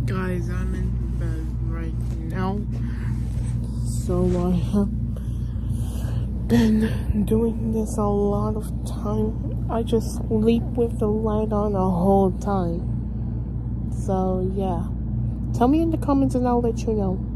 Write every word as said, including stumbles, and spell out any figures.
Guys, I'm in bed right now. So I have been doing this a lot of time. I just sleep with the light on the whole time. So yeah. Tell me in the comments and I'll let you know.